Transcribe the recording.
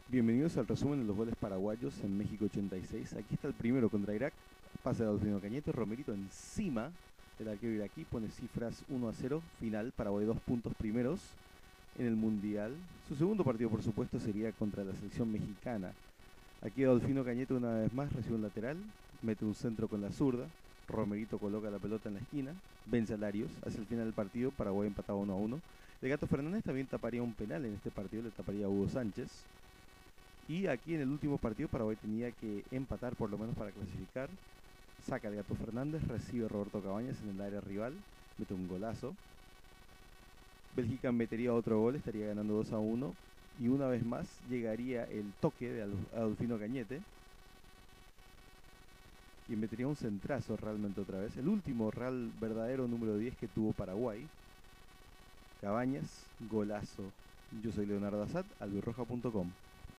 Bienvenidos al resumen de los goles paraguayos en México 86. Aquí está el primero contra Irak. Pase de Adolfino Cañete, Romerito encima del arquero iraquí, pone cifras 1-0, final, Paraguay 2 puntos primeros en el Mundial. Su segundo partido, por supuesto, sería contra la selección mexicana. Aquí Adolfino Cañete una vez más recibe un lateral, mete un centro con la zurda, Romerito coloca la pelota en la esquina, vence a Larios, hacia el final del partido, Paraguay empataba 1-1. El Gato Fernández también taparía un penal en este partido, le taparía a Hugo Sánchez. Y aquí en el último partido Paraguay tenía que empatar por lo menos para clasificar. Saca el Gato Fernández, recibe Roberto Cabañas en el área rival, mete un golazo. Bélgica metería otro gol, estaría ganando 2-1. Y una vez más llegaría el toque de Adolfino Cañete, y metería un centrazo realmente otra vez. El último real verdadero número 10 que tuvo Paraguay. Cabañas, golazo. Yo soy Leonardo Azad, albirroja.com.